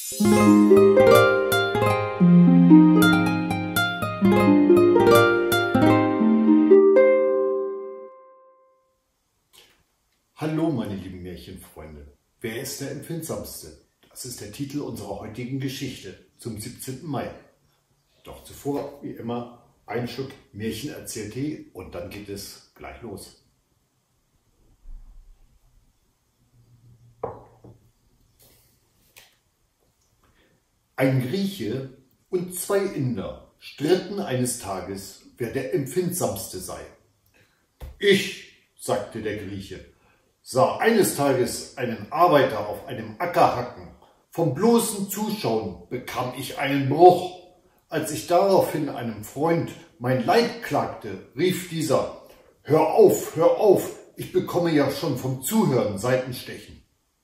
Hallo meine lieben Märchenfreunde, wer ist der Empfindsamste? Das ist der Titel unserer heutigen Geschichte zum 17. Mai. Doch zuvor, wie immer, ein Schluck Märchenerzähltee und dann geht es gleich los. Ein Grieche und zwei Inder stritten eines Tages, wer der Empfindsamste sei. Ich, sagte der Grieche, sah eines Tages einen Arbeiter auf einem Acker hacken. Vom bloßen Zuschauen bekam ich einen Bruch. Als ich daraufhin einem Freund mein Leid klagte, rief dieser, hör auf, ich bekomme ja schon vom Zuhören Seitenstechen.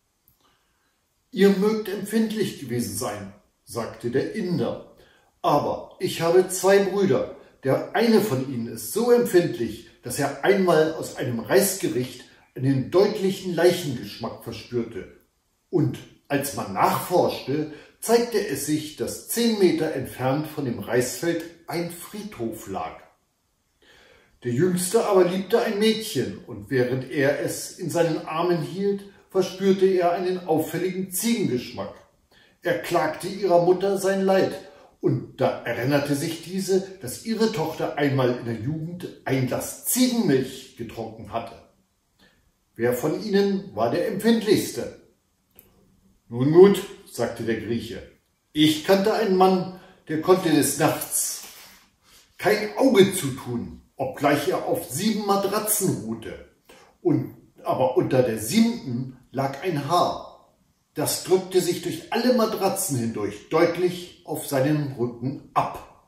Ihr mögt empfindlich gewesen sein, sagte der Inder, aber ich habe zwei Brüder. Der eine von ihnen ist so empfindlich, dass er einmal aus einem Reisgericht einen deutlichen Leichengeschmack verspürte. Und als man nachforschte, zeigte es sich, dass 10 Meter entfernt von dem Reisfeld ein Friedhof lag. Der Jüngste aber liebte ein Mädchen, und während er es in seinen Armen hielt, verspürte er einen auffälligen Ziegengeschmack. Er klagte ihrer Mutter sein Leid, und da erinnerte sich diese, dass ihre Tochter einmal in der Jugend ein Glas Ziegenmilch getrunken hatte. Wer von ihnen war der empfindlichste? Nun gut, sagte der Grieche, ich kannte einen Mann, der konnte des Nachts kein Auge zutun, obgleich er auf 7 Matratzen ruhte. Aber unter der 7. lag ein Haar. Das drückte sich durch alle Matratzen hindurch deutlich auf seinem Rücken ab.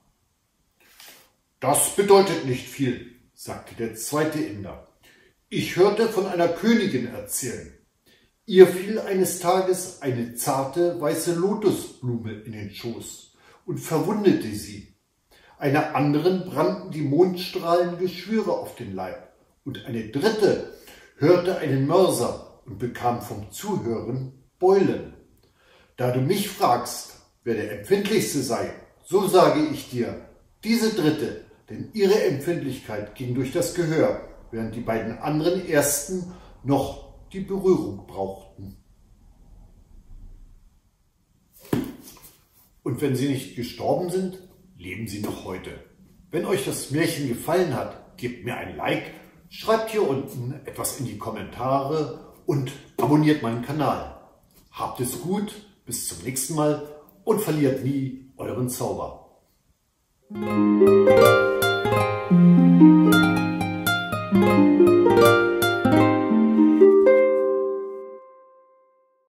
Das bedeutet nicht viel, sagte der zweite Inder. Ich hörte von einer Königin erzählen. Ihr fiel eines Tages eine zarte, weiße Lotusblume in den Schoß und verwundete sie. Einer anderen brannten die Mondstrahlen Geschwüre auf den Leib. Und eine dritte hörte einen Mörser und bekam vom Zuhören Beulen. Da du mich fragst, wer der Empfindlichste sei, so sage ich dir, diese dritte, denn ihre Empfindlichkeit ging durch das Gehör, während die beiden anderen ersten noch die Berührung brauchten. Und wenn sie nicht gestorben sind, leben sie noch heute. Wenn euch das Märchen gefallen hat, gebt mir ein Like, schreibt hier unten etwas in die Kommentare und abonniert meinen Kanal. Habt es gut, bis zum nächsten Mal und verliert nie euren Zauber.